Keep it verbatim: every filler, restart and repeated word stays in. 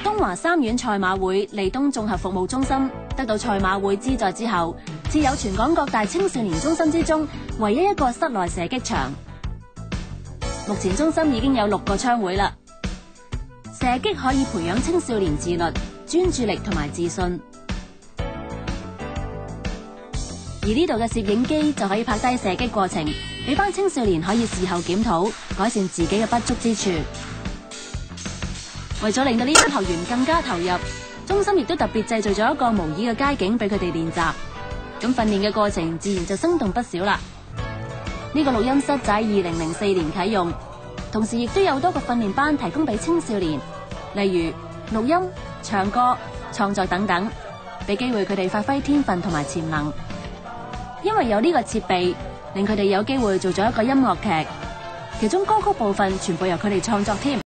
東華三院賽馬會利東綜合服務中心得到賽馬會資助之後，設有全港各大青少年中心之中唯一一個室內射擊場。目前中心已經有六個槍會啦。射擊可以培養青少年自律、專注力同埋自信。而呢度嘅攝影機就可以拍低射擊過程，俾班青少年可以事後檢討，改善自己嘅不足之處。為咗令到呢班學員更加投入，中心亦都特別製造咗一個模擬嘅街景俾佢哋練習。咁訓練嘅過程自然就生動不少啦。呢個錄音室就喺二零零四年啟用，同時亦都有多個訓練班提供俾青少年，例如錄音、唱歌、創作等等，俾機會佢哋發揮天分同埋潛能。因為有呢個設備，令佢哋有機會做咗一個音樂劇，其中歌曲部分全部由佢哋創作添。